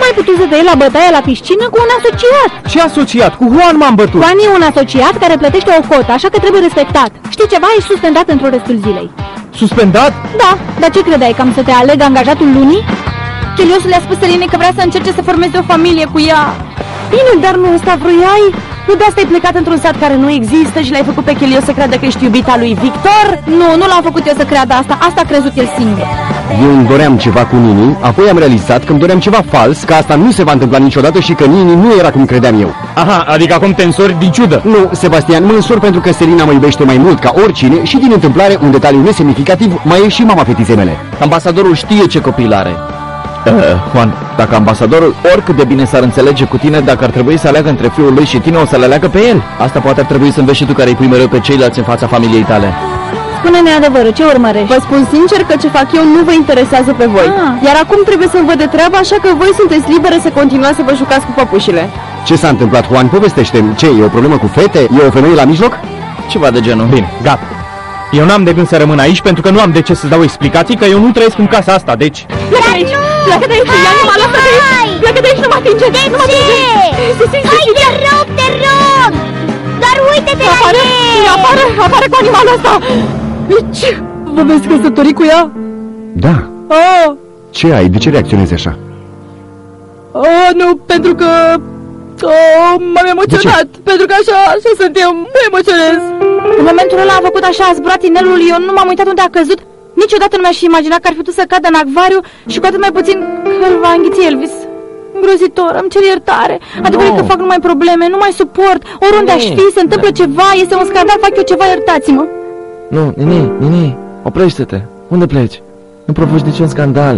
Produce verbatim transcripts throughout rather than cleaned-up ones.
ai putut să te iei la bătaie la piscină cu un asociat? Ce asociat? Cu Juan m-am bătut. Juan e un asociat care plătește o cotă, așa că trebuie respectat. Știi ceva? Ești suspendat într-o restul zilei. Suspendat? Da, dar ce credeai, că am să te aleg angajatul lunii? Chelios le-a spus Selinei că vrea să încerce să formeze o familie cu ea. Bine, dar nu ăsta vroiai? Nu de asta ai plecat într-un sat care nu există și l-ai făcut pe Chelios să creadă că ești iubita lui Victor? Nu, nu l-am făcut eu să creadă asta, asta a crezut el singur. Eu îmi doream ceva cu Nini, apoi am realizat că îmi doream ceva fals, că asta nu se va întâmpla niciodată și că Nini nu era cum credeam eu. Aha, adică acum te însori din ciudă. Nu, Sebastian, mă însor pentru că Selina mă iubește mai mult ca oricine și din întâmplare, un detaliu nesemnificativ, mai e și mama fetiței mele. Ambasadorul știe ce copil are. Uh, Juan, dacă ambasadorul, oricât de bine s-ar înțelege cu tine, dacă ar trebui să aleagă între fiul lui și tine, o să le aleagă pe el. Asta poate ar trebui să înveți și tu, care îi pui mereu pe ceilalți în fața familiei tale. Spune-ne adevărul, ce urmărești? Vă spun sincer că ce fac eu nu vă interesează pe voi. Ah. Iar acum trebuie să-mi văd de treabă, așa că voi sunteți libere să continuați să vă jucați cu păpușile. Ce s-a întâmplat, Juan? Povestește-mi. Ce, e o problemă cu fete? E o femeie la mijloc? Ceva de genul. Bine, gata. Eu n-am de gând să rămân aici pentru că nu am de ce să-ți dau explicații, că eu nu trăiesc în casa asta, deci... Pleacă de aici! Pleacă de aici! Ia, nu mă lasă de aici! Pleacă de aici, nu mă atinge! Nu mă atinge! Hai, te rog, te rog! Doar uite-te la el! Apare, apare cu animalul ăsta! Ce? Vă veți căsători cu ea? Da. Oh, Ce ai? De ce reacționezi așa? oh, nu, pentru că... Oh, m-am emoționat, pentru că așa, așa sunt eu, mă emoționez. În momentul ăla a făcut așa, a zburat inelul, eu nu m-am uitat unde a căzut. Niciodată nu mi-aș fi imaginat că ar fi putut să cadă în acvariu și cu atât mai puțin că îl va înghiți Elvis. Îngrozitor, îmi cer iertare. Adevărul că fac numai probleme, nu mai suport. Oriunde aș fi, se întâmplă ceva, este un scandal, fac eu ceva, iertați-mă. Nu, Nini, Nini, oprește-te. Unde pleci? Nu provoci niciun scandal.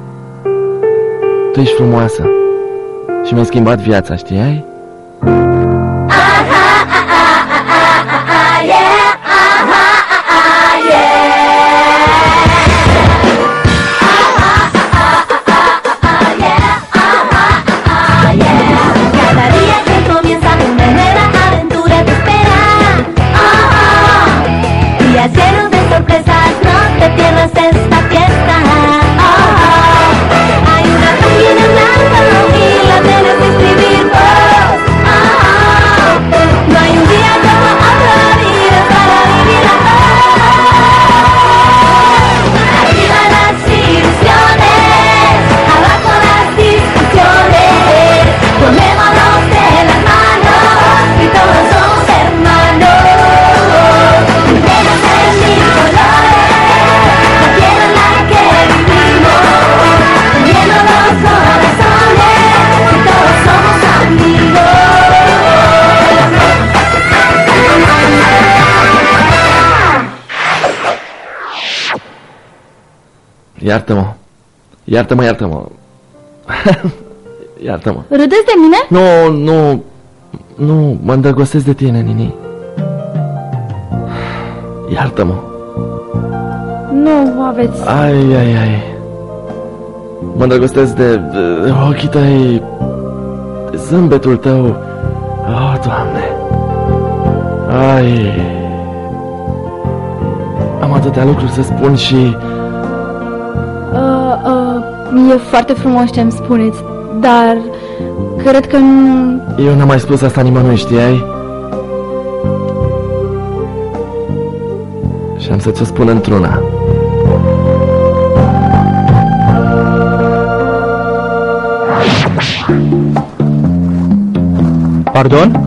Tu ești frumoasă și mi-ai schimbat viața, știai? Llenos de sorpresas, no te pierdas esta fiesta. Oh, oh. Hay una página en blanco y la debes escribir vos. Oh, oh. No hay un día como otro, vida para vivirla. Oh, arriba las ilusiones, abajo las discusiones. Tomémonos de las manos y todos somos hermanos. Iartă-mă. Iartă-mă, iartă-mă. Iartă-mă. Râdeți de mine? Nu, nu, nu, mă îndrăgostesc de tine, Nini. Iartă-mă. Nu aveți. Ai, ai, ai. Mă îndrăgostesc de, de ochii tăi, de zâmbetul tău. Oh, Doamne. Ai. Am atâtea lucruri să spun și... Uh, uh, e foarte frumos ce-mi spuneți, dar cred că nu... Eu n-am mai spus asta nimănui, știai? Și am să ți-o spun într-una. Pardon?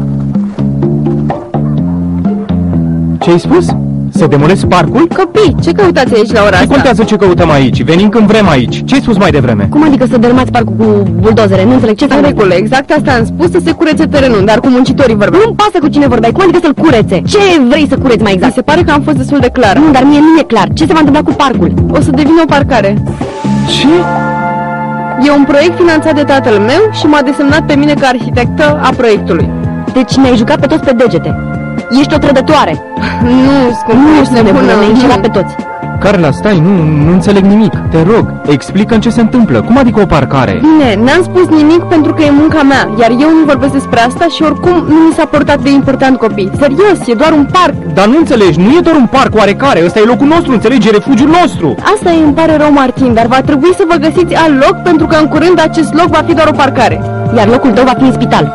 Ce-ai spus? Să demolezi parcul? Copii, ce căutați aici la ora Ce asta? contează ce căutăm aici? Venim când vrem aici. Ce-ai spus mai devreme? Cum adică să dărâmați parcul cu buldozere? Nu înțeleg ce s-a regulă, exact asta am spus, să se curețe terenul, dar cu muncitorii vorbeam. Nu-mi pasă cu cine vorbeai, cum adică să-l curețe? Ce vrei să cureți mai exact? Mi se pare că am fost destul de clar. Nu, dar mie nu e clar. Ce se va întâmpla cu parcul? O să devină o parcare. Ce? E un proiect finanțat de tatăl meu și m-a desemnat pe mine ca arhitectă a proiectului. Deci ne-ai jucat pe toți pe degete. Ești o trădătoare. Nu, scump, nu, ești nebună, ne-ai înșelat pe toți. Carla, stai, nu, nu înțeleg nimic. Te rog, explică-mi ce se întâmplă. Cum adică o parcare? Bine, n-am spus nimic pentru că e munca mea, iar eu nu vorbesc despre asta și oricum nu mi s-a părut atât de important, copii. Serios, e doar un parc. Dar nu înțelegi, nu e doar un parc oarecare, ăsta e locul nostru, înțelegi, e refugiul nostru. Asta e, îmi pare rău, Martin, dar va trebui să vă găsiți alt loc pentru că în curând acest loc va fi doar o parcare. Iar locul tău va fi în spital.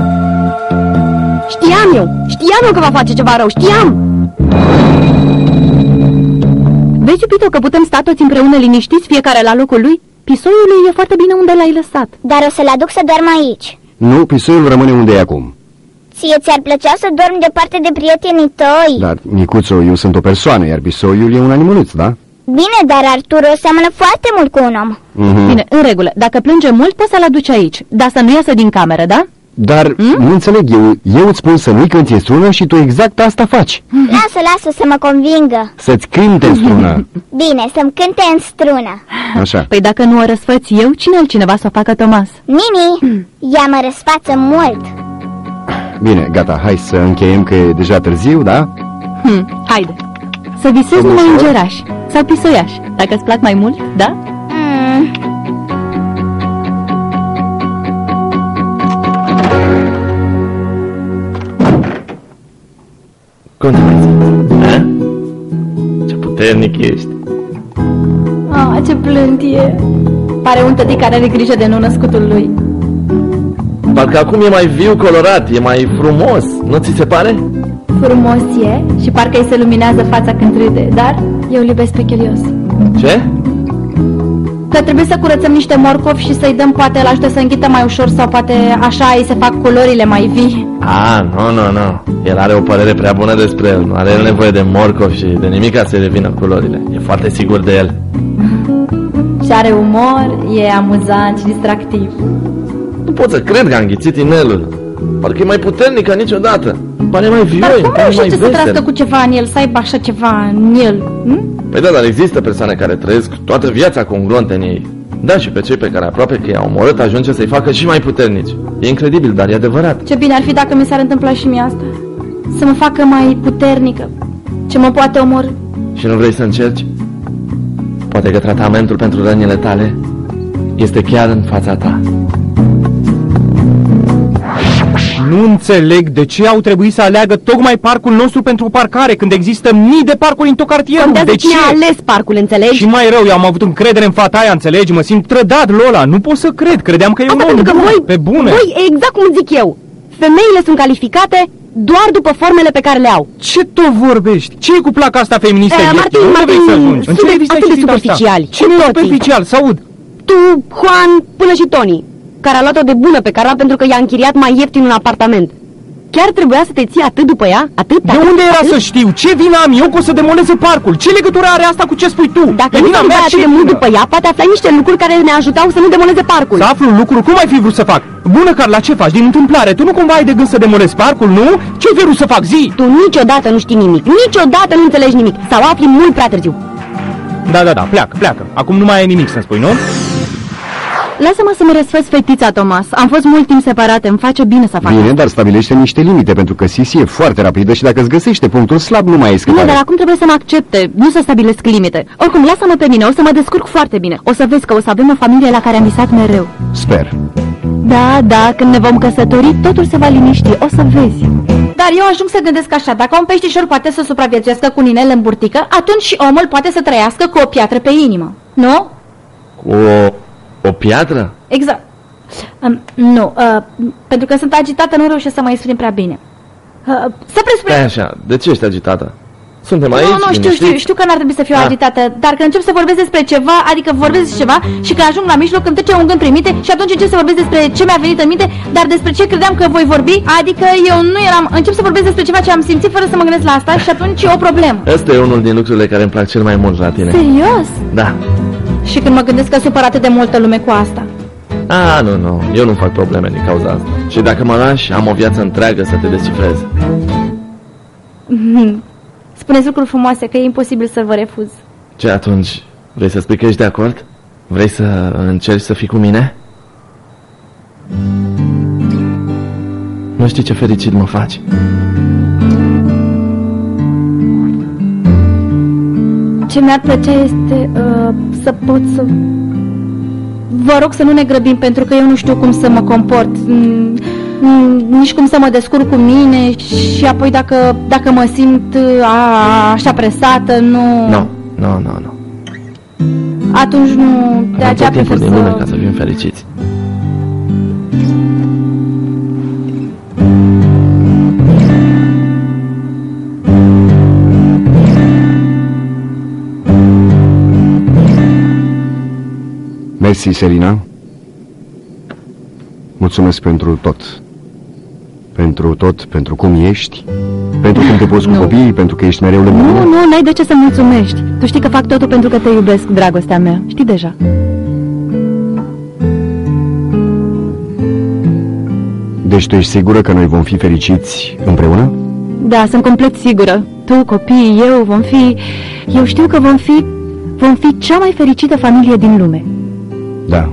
Știam eu, știam eu că va face ceva rău, știam! Vezi, iubito, că putem sta toți împreună liniștiți, fiecare la locul lui? Pisoiul lui e foarte bine unde l-ai lăsat. Dar o să-l aduc să doarmă aici. Nu, pisoiul rămâne unde e acum. Ție ți-ar plăcea să dormi departe de prietenii tăi? Dar, Nicuțo, eu sunt o persoană, iar pisoiul e un animăluț, da? Bine, dar Arturo seamănă foarte mult cu un om. Mm-hmm. Bine, în regulă, dacă plânge mult, poți să-l aduci aici, dar să nu iasă din cameră, da? Dar, mm? nu înțeleg, eu, eu îți spun să nu-i cânti în strună și tu exact asta faci. Lasă, lasă să mă convingă. Să-ți cânte în strună. Bine, să-mi cânte în strună. Așa. Păi dacă nu o răsfăți eu, cine altcineva să o facă, Tomas? Nini, ea mă răsfață mult. Bine, gata, hai să încheiem că e deja târziu, da? Hm, haide. Să visezi Cum numai ușor? îngerași sau pisoiași, dacă îți plac mai mult, da? Mm. Continuați. Ce puternic ești. Ah, ce plânt e. Pare un tătic care are grijă de nou-născutul lui. Parcă acum e mai viu colorat, e mai frumos, nu ți se pare? Frumos e și parcă îi se luminează fața când râde, dar eu îl iubesc pe Chelios. Ce? Că trebuie să curățăm niște morcovi și să-i dăm, poate îl ajută să înghită mai ușor sau poate așa îi se fac culorile mai vii. Ah, nu, nu, nu. El are o părere prea bună despre el. Nu are el nevoie de morcov și de nimic ca să-i revină culorile. E foarte sigur de el. Și are umor, e amuzant și distractiv. Nu pot să cred că a înghițit inelul. Parcă e mai puternic ca niciodată. Pare mai vioi, Dar cum pare mai reușește să trăiască vesel. cu ceva în el, să aibă așa ceva în el? Hm? Păi da, dar există persoane care trăiesc toată viața cu un glonț în ei. Da, și pe cei pe care aproape că i-au omorât ajunge să-i facă și mai puternici. E incredibil, dar e adevărat. Ce bine ar fi dacă mi s-ar întâmpla și mie asta. Să mă facă mai puternică. Ce mă poate omorî. Și nu vrei să încerci? Poate că tratamentul pentru rănile tale este chiar în fața ta. Nu înțeleg de ce au trebuit să aleagă tocmai parcul nostru pentru o parcare, când există mii de parcuri în tot cartierul. Contează De cine ce? a ales parcul, înțelegi? Și mai rău, eu am avut încredere în fata aia, înțelegi? Mă simt trădat, Lola, nu pot să cred, credeam că e Asta un om pentru că bun, voi, pe bune. voi, exact cum zic eu, femeile sunt calificate doar după formele pe care le au. Ce tot vorbești? Ce e cu placa asta feministă? Eh, ieftină? Martin, Unde Martin, vrei să ajungi? În ce sunteți revistă ai atât de citit asta? superficiali, Cine cu e toții. superficial? Să aud. Tu, Juan, până și Tony, care a luat-o de bună pe Carla pentru că i-a închiriat mai ieftin un apartament. Chiar trebuia să te ții atât după ea? Atât? De atât, unde era atât? să știu? Ce vină am eu că o să demoleze parcul? Ce legătură are asta cu ce spui tu? Dacă E nu vina te mea, atât ce de mult vină? după ea, poate aflai niște lucruri care ne ajutau să nu demoleze parcul. Să aflu lucruri? Cum ai fi vrut să fac? Bună, Carla, ce faci? Din întâmplare, tu nu cumva ai de gând să demolezi parcul, nu? Ce ai fi vrut să fac? Zi! Tu niciodată nu știi nimic, niciodată nu înțelegi nimic, sau afli mult prea târziu. Da, da, da, pleacă, pleacă. Acum nu mai ai nimic să-mi spui, nu? Lasă-mă să-mi răsfăț fetița, Tomas. Am fost mult timp separate, îmi face bine să fac Bine, asta. dar stabilește niște limite, pentru că Sisi e foarte rapidă și dacă îți găsește punctul slab, nu mai ai Bine, scăpare. dar acum trebuie să mă accepte, nu să stabilesc limite. Oricum, lasă-mă pe mine, o să mă descurc foarte bine. O să vezi că o să avem o familie la care am visat mereu. Sper. Da, da, când ne vom căsători, totul se va liniști, o să vezi. Dar eu ajung să gândesc așa, dacă un peștișor poate să supraviețuiască cu un inel în burtică, atunci și omul poate să trăiască cu o piatră pe inimă, nu? Cu o, o piatră? Exact. Um, nu, uh, pentru că sunt agitată, nu reușesc să mă exprim prea bine. Uh, să presupun... Stai așa, de ce ești agitată? Suntem aici, Nu, nu, știu, liniștiți? știu, știu că n-ar trebui să fiu Ah. agitată, dar când încep să vorbesc despre ceva, adică vorbesc despre ceva și când ajung la mijloc îmi trece un gând prin minte și atunci încep să vorbesc despre ce mi-a venit în minte, dar despre ce credeam că voi vorbi, adică eu nu eram, încep să vorbesc despre ceva ce am simțit fără să mă gândesc la asta și atunci e o problemă. Ăsta e unul din lucrurile care îmi plac cel mai mult la tine. Serios? Da. Și când mă gândesc că supăr atât de multă lume cu asta. Ah, nu, nu, eu nu fac probleme din cauza asta. Și dacă mă lași, am o viață întreagă să te descifrez. Spuneți lucruri frumoase, că e imposibil să vă refuz. Ce atunci? Vrei să spui că ești de acord? Vrei să încerci să fii cu mine? Nu știi ce fericit mă faci. ce mi-ar plăcea este uh, să pot să... Vă rog să nu ne grăbim, pentru că eu nu știu cum să mă comport, mm, mm, nici cum să mă descurc cu mine și apoi dacă, dacă mă simt a, așa presată, nu... Nu, nu, nu, nu. Atunci nu, de Avem aceea tot timpul prefer din lume să... ca să fim fericiți. Mersi, Serina. Mulțumesc pentru tot. Pentru tot, pentru cum ești, pentru cum te poți cu copiii, pentru că ești mereu lângă mine. Nu, nu, n-ai de ce să mulțumești. Tu știi că fac totul pentru că te iubesc, dragostea mea. Știi deja. Deci tu ești sigură că noi vom fi fericiți împreună? Da, sunt complet sigură. Tu, copiii, eu vom fi... Eu știu că vom fi... Vom fi cea mai fericită familie din lume. Da.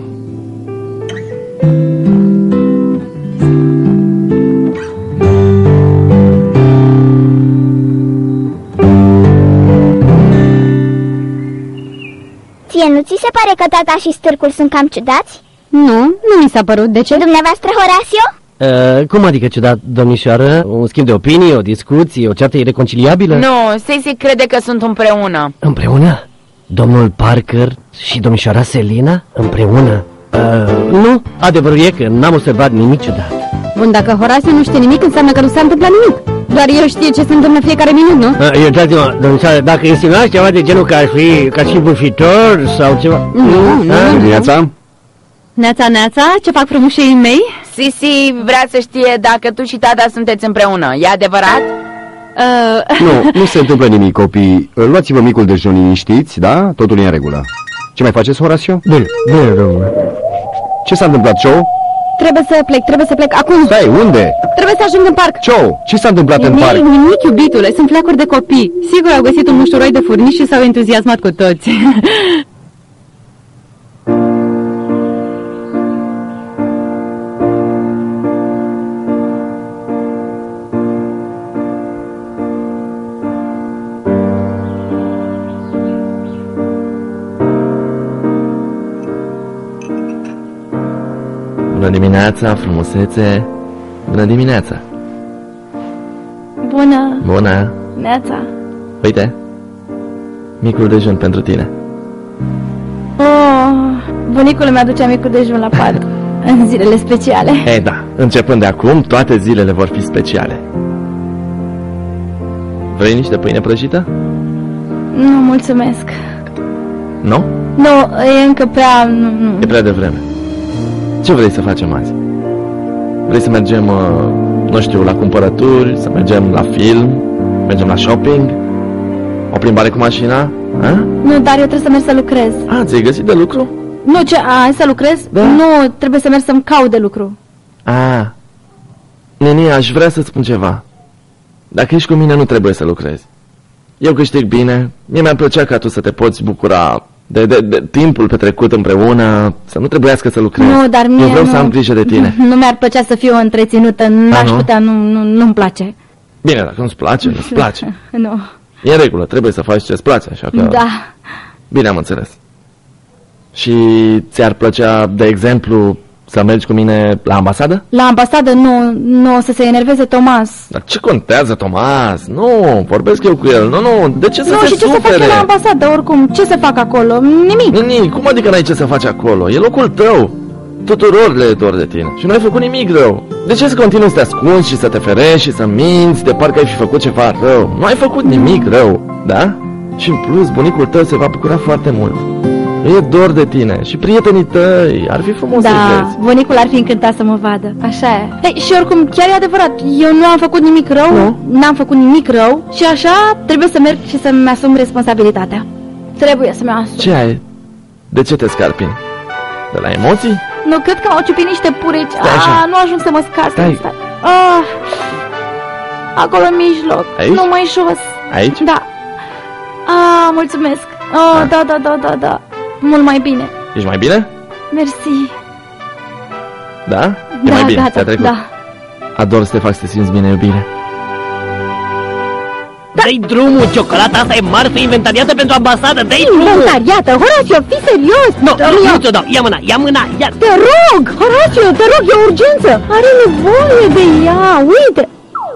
Ție nu ți se pare că tata și stârcul sunt cam ciudați? Nu, nu mi s-a părut. De ce? Dumneavoastră, Horacio? Uh, cum adică ciudat, domnișoară? Un schimb de opinii, o discuție, o ceartă ireconciliabilă? Nu, Stacy crede că sunt împreună. Împreună? Domnul Parker și domnișoara Selina? Împreună? Uh, nu, adevărul e că n-am observat nimic ciudat. Bun, dacă Horacio nu știe nimic, înseamnă că nu s-a întâmplat nimic. Doar el știe ce se întâmplă fiecare minut, nu? Uh, iertați-mă, domnișoară, dacă insinuați ceva de genul că aș fi, că aș fi bârfitor sau ceva... Nu, nu, nu. Dimineața? Neața, neața, ce fac frumușei mei? Sisi vrea să știe dacă tu și tata sunteți împreună. E adevărat? Uh... Nu, nu se întâmplă nimic, copii. Luați-vă micul dejun liniștiți, da? Totul e în regulă. Ce mai faceți, Horacio? Bine, bine, domnule. Ce s-a întâmplat, Joe? Trebuie să plec, trebuie să plec acum. Stai, unde? Trebuie să ajung în parc. Joe, ce s-a întâmplat nimic, în parc? Nimic, iubitule, sunt fleacuri de copii. Sigur au găsit un mușuroi de furnici și s-au entuziasmat cu toți. Bună dimineața, frumusețe. Bună dimineața. Bună, Bună. neața. Uite, micul dejun pentru tine. Oh, bunicul mi aduce micul dejun la pat în zilele speciale. E, da, începând de acum, toate zilele vor fi speciale. Vrei niște pâine prăjită? Nu, mulțumesc. Nu? Nu, e încă prea... Nu, nu. E prea devreme. Ce vrei să facem azi? Vrei să mergem, uh, nu știu, la cumpărături, să mergem la film, mergem la shopping, o plimbare cu mașina? A? Nu, dar eu trebuie să merg să lucrez. A, ți-ai găsit de lucru? Nu, ce, a, să lucrez? Da. Nu, trebuie să merg să-mi caut de lucru. A, Nini, aș vrea să spun ceva. Dacă ești cu mine, nu trebuie să lucrezi. Eu câștig bine, mie mi-ar plăcea ca tu să te poți bucura de, de, de timpul petrecut împreună, să nu trebuiască să lucrezi. Nu, dar mie Eu vreau nu, să am grijă de tine. Nu mi-ar plăcea să fiu întreținută, n-aș nu? putea, nu, nu, nu-mi place. Bine, dacă nu-ți place, nu-ți place. Nu. E în regulă, trebuie să faci ce-ți place, așa că... Da. Bine, am înțeles. Și ți-ar plăcea, de exemplu, să mergi cu mine la ambasadă? La ambasadă nu, nu o să se enerveze Thomas. Dar ce contează, Thomas? Nu, vorbesc eu cu el. Nu, nu, de ce să Nu, se și ce să fac supere? eu la ambasadă, oricum? Ce să fac acolo? Nimic. Nini, cum adică n-ai ce să faci acolo? E locul tău. Tuturor le e dor de tine. Și nu ai făcut nimic rău. De ce să continui să te ascunzi și să te ferești și să minți de parcă ai fi făcut ceva rău? Nu ai făcut nimic rău, da? Și în plus, bunicul tău se va bucura foarte mult. E dor de tine și prietenii tăi. Ar fi frumos să-i Da, vezi. bunicul ar fi încântat să mă vadă. Așa e. Ei, și oricum, chiar e adevărat. Eu nu am făcut nimic rău, Nu? n-am făcut nimic rău și așa trebuie să merg și să-mi asum responsabilitatea. Trebuie să-mi asum. Ce ai? De ce te scarpini? De la emoții? Nu, cred că m-au ciupit niște pureci. Stai așa. Ah, nu ajung să mă scar. Stai. Stai. Ah, acolo în mijloc. Aici? Nu mai jos. Aici? Da. Ah, mulțumesc. Oh, Da. da, da, da, da, da. Mult mai bine. Ești mai bine? Mersi. Da? E Da, mai bine, gata, ți-a trecut. da. Ador să te fac să te simți bine, iubire. Dă-i drumul, ciocolata asta e marfă inventariată pentru ambasadă, dă-i drumul! Inventariată, Horacio, fii serios! Nu, nu, nu ți-o dau, ia mâna, ia mâna, ia... Te rog, Horacio, te rog, e urgență! Are nevoie de ea, uite!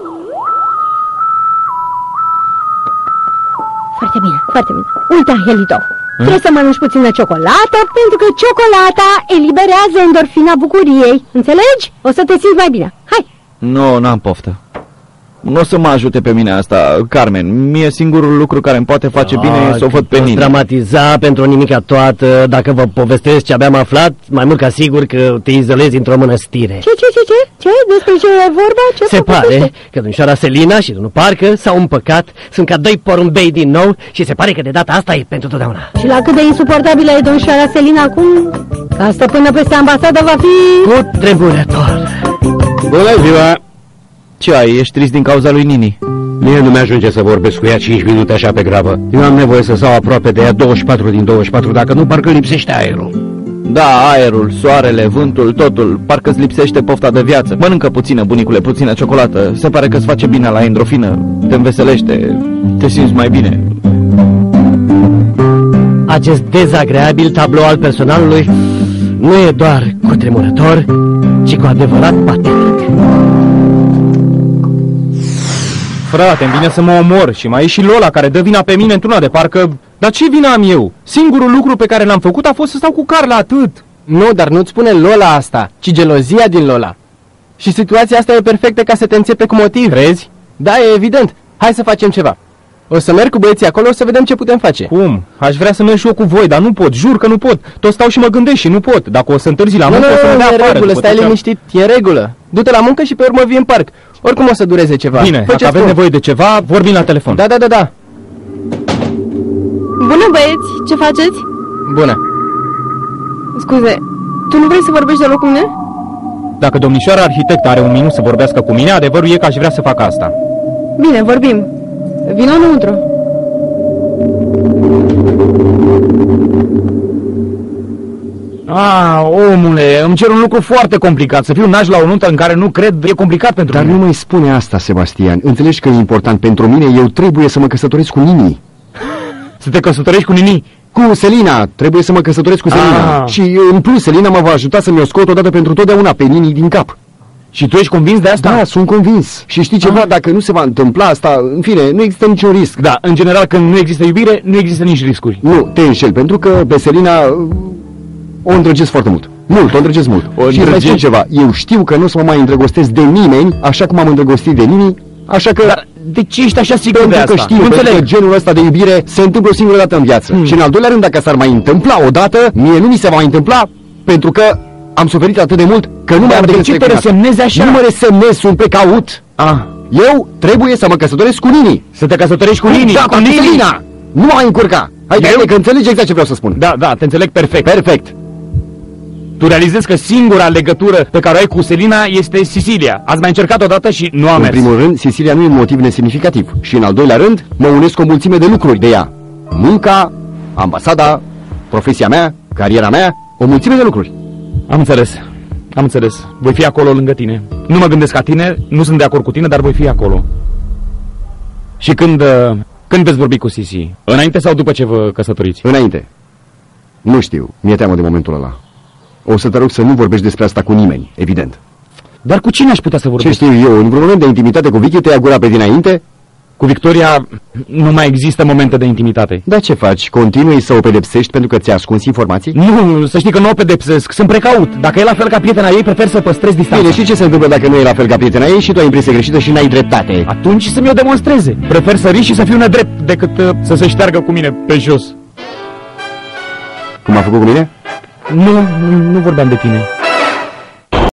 Foarte bine, foarte bine. Uite, Angelito, hmm? trebuie să mănânci puțină ciocolată, pentru că ciocolata eliberează endorfina bucuriei. Înțelegi? O să te simți mai bine. Hai! Nu, n-am poftă. Nu o să mă ajute pe mine asta, Carmen. Mie singurul lucru care îmi poate face Ah, bine e să o văd pe mine. dramatiza pentru o nimica toată. Dacă vă povestesc ce abia am aflat, mai mult ca sigur că te izolezi într-o mănăstire. Ce, ce, ce, ce? Ce? Despre ce e vorba? Ce Se pare că domnișoara Selina și domnul Parker s-au împăcat, sunt ca doi porumbei din nou și se pare că de data asta e pentru totdeauna. Și la cât de insuportabilă e domnișoara Selina acum, că asta până peste ambasadă va fi... Cu tremurător. Bună ziua! Ce ai? Ești trist din cauza lui Nini? Mie nu mi-ajunge să vorbesc cu ea cinci minute așa pe grabă. Eu am nevoie să stau aproape de ea douăzeci și patru din douăzeci și patru, dacă nu, parcă lipsește aerul. Da, aerul, soarele, vântul, totul. Parcă îți lipsește pofta de viață. Mănâncă puțină, bunicule, puțină ciocolată. Se pare că îți face bine la endorfină. Te înveselește, te simți mai bine. Acest dezagreabil tablou al personalului nu e doar cutremurător, ci cu adevărat patetic. Frate, îmi vine să mă omor și mai e și Lola care dă vina pe mine într-una de parcă... Dar ce vina am eu? Singurul lucru pe care l-am făcut a fost să stau cu Carla, atât. Nu, dar nu-ți spune Lola asta, ci gelozia din Lola. Și situația asta e perfectă ca să te înțepe cu motiv. Crezi? Da, e evident. Hai să facem ceva. O să merg cu băieții acolo să vedem ce putem face. Cum? Aș vrea să merg și eu cu voi, dar nu pot, jur că nu pot. Tot stau și mă gândesc și nu pot. Dacă o să întârzi la Nu, muncă, nu, o să mă nu, dea e afară. regulă, stai după ce am- liniștit, e în regulă. Du-te la muncă și pe urmă vii în parc. Oricum o să dureze ceva. Bine, Fă dacă ce aveți spun. nevoie de ceva, vorbim la telefon. Da, da, da, da. Bună, băieți! Ce faceți? Bună. Scuze, tu nu vrei să vorbești deloc cu mine? Dacă domnișoara arhitect are un minut să vorbească cu mine, adevărul e că aș vrea să fac asta. Bine, vorbim. Vino înăuntru. Ah, omule, îmi cer un lucru foarte complicat. Să fiu naș la o nuntă în care nu cred e complicat pentru Dar mine. nu mai spune asta, Sebastian. Înțelegi că e important pentru mine, eu trebuie să mă căsătoresc cu Nini. Să te căsătorești cu Nini? Cu Selina, trebuie să mă căsătoresc cu Selina. Ah. Și în plus, Selina mă va ajuta să mi-o scot odată pentru totdeauna pe Nini din cap. Și tu ești convins de asta? Da, sunt convins. Și știi ceva, dacă nu se va întâmpla asta, în fine, nu există niciun risc. Da, în general, când nu există iubire, nu există nici riscuri. Nu, te înșel, pentru că pe Selina o îndrăgesc foarte mult. Mult, o îndrăgesc mult. O și îți mai spun îndrăgești? ceva, eu știu că nu o să mă mai îndrăgostesc de nimeni, așa cum am îndrăgostit de Nini, așa că... Dar de ce ești așa sigur Pentru de că asta? știu, Nu pentru că înțeleg. genul ăsta de iubire se întâmplă o singură dată în viață. Hmm. Și în al doilea rând, dacă s-ar mai întâmpla odată, mie nu mi se va mai întâmpla, pentru că am suferit atât de mult că nu mai Dar am de decât ce să te trec prin asta. resemnezi așa? Nu mă resemnez, sunt precaut. Ah, Eu trebuie să mă căsătoresc cu Nini. să te căsătorești cu Nini, Da, cu cu Nini. Selina. Nu mă mai încurca. Hai, Eu? hai, că înțelegi exact ce vreau să spun. Da, da, te înțeleg perfect. Perfect. Tu realizezi că singura legătură pe care o ai cu Selina este Sicilia. Ați mai încercat odată și nu a În mers. primul rând, Sicilia nu e un motiv nesemnificativ. Și în al doilea rând, mă unesc cu o mulțime de lucruri de ea. Munca, ambasada, profesia mea, cariera mea, o mulțime de lucruri. Am înțeles. Am înțeles. Voi fi acolo lângă tine. Nu mă gândesc ca tine, nu sunt de acord cu tine, dar voi fi acolo. Și când, uh, când veți vorbi cu Sisi? Înainte sau după ce vă căsătoriți? Înainte. Nu știu, mi-e teamă de momentul ăla. O să te rog să nu vorbești despre asta cu nimeni, evident. Dar cu cine aș putea să Ce vorbesc? știu eu, în vreun moment de intimitate cu Vicky te ia gura pe dinainte? Cu Victoria nu mai există momente de intimitate. Dar ce faci? Continui să o pedepsești pentru că ți-a ascuns informații? Nu, să știi că nu o pedepsesc, sunt precaut. Dacă e la fel ca prietena ei, prefer să păstrez distanța. Bine, și ce se întâmplă dacă nu e la fel ca prietena ei și tu ai impresia greșită și n-ai dreptate? Atunci să mi-o demonstreze. Prefer să risc și să fiu nedrept decât uh, să se șteargă cu mine pe jos. Cum a făcut cu mine? Nu, nu, nu vorbeam de tine.